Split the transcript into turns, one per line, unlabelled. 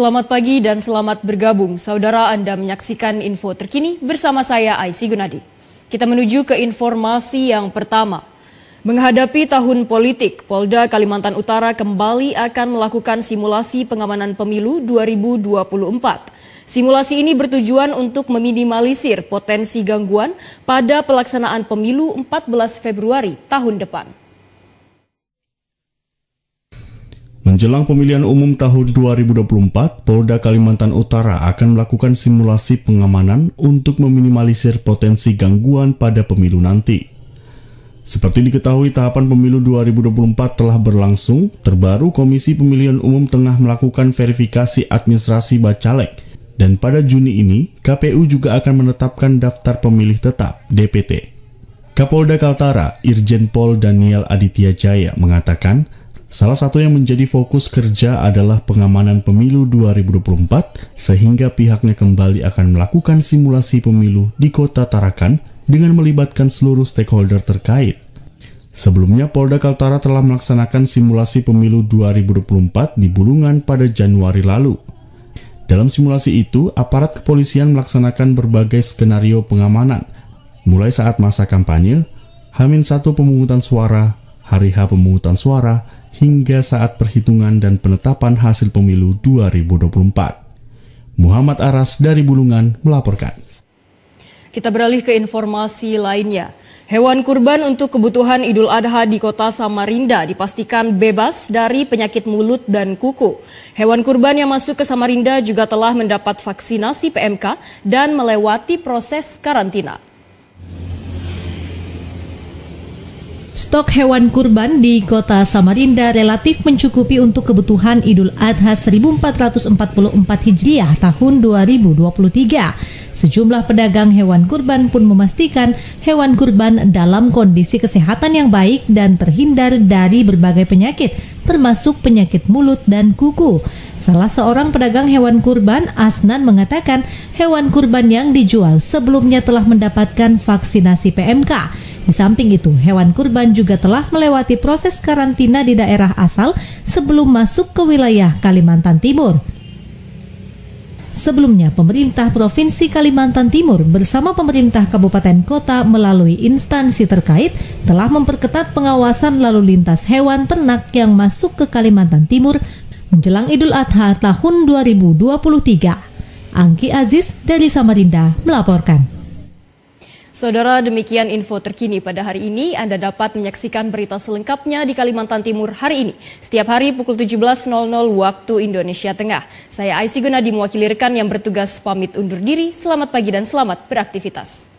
Selamat pagi dan selamat bergabung. Saudara, Anda menyaksikan info terkini bersama saya Aisy Gunadi. Kita menuju ke informasi yang pertama. Menghadapi tahun politik, Polda Kalimantan Utara kembali akan melakukan simulasi pengamanan pemilu 2024. Simulasi ini bertujuan untuk meminimalisir potensi gangguan pada pelaksanaan pemilu 14 Februari tahun depan.
Menjelang pemilihan umum tahun 2024, Polda Kalimantan Utara akan melakukan simulasi pengamanan untuk meminimalisir potensi gangguan pada pemilu nanti. Seperti diketahui, tahapan pemilu 2024 telah berlangsung. Terbaru, Komisi Pemilihan Umum tengah melakukan verifikasi administrasi Bacalek. Dan pada Juni ini, KPU juga akan menetapkan daftar pemilih tetap (DPT). Kapolda Kaltara, Irjen Pol Daniel Aditya Jaya mengatakan, salah satu yang menjadi fokus kerja adalah pengamanan pemilu 2024, sehingga pihaknya kembali akan melakukan simulasi pemilu di Kota Tarakan dengan melibatkan seluruh stakeholder terkait. Sebelumnya, Polda Kaltara telah melaksanakan simulasi pemilu 2024 di Bulungan pada Januari lalu. Dalam simulasi itu, aparat kepolisian melaksanakan berbagai skenario pengamanan, mulai saat masa kampanye, H-1 pemungutan suara, hari H pemungutan suara, hingga saat perhitungan dan penetapan hasil pemilu 2024. Muhammad Aras dari Bulungan melaporkan.
Kita beralih ke informasi lainnya. Hewan kurban untuk kebutuhan Idul Adha di Kota Samarinda dipastikan bebas dari penyakit mulut dan kuku. Hewan kurban yang masuk ke Samarinda juga telah mendapat vaksinasi PMK dan melewati proses karantina.
Stok hewan kurban di Kota Samarinda relatif mencukupi untuk kebutuhan Idul Adha 1444 Hijriah tahun 2023. Sejumlah pedagang hewan kurban pun memastikan hewan kurban dalam kondisi kesehatan yang baik dan terhindar dari berbagai penyakit, termasuk penyakit mulut dan kuku. Salah seorang pedagang hewan kurban, Asnan, mengatakan hewan kurban yang dijual sebelumnya telah mendapatkan vaksinasi PMK. Di samping itu, hewan kurban juga telah melewati proses karantina di daerah asal sebelum masuk ke wilayah Kalimantan Timur. Sebelumnya, pemerintah Provinsi Kalimantan Timur bersama pemerintah kabupaten kota melalui instansi terkait telah memperketat pengawasan lalu lintas hewan ternak yang masuk ke Kalimantan Timur menjelang Idul Adha tahun 2023. Angki Aziz dari Samarinda melaporkan.
Saudara, demikian info terkini pada hari ini. Anda dapat menyaksikan berita selengkapnya di Kalimantan Timur hari ini. Setiap hari pukul 17.00 waktu Indonesia Tengah. Saya Aisy Gunadi mewakili rekan yang bertugas pamit undur diri. Selamat pagi dan selamat beraktivitas.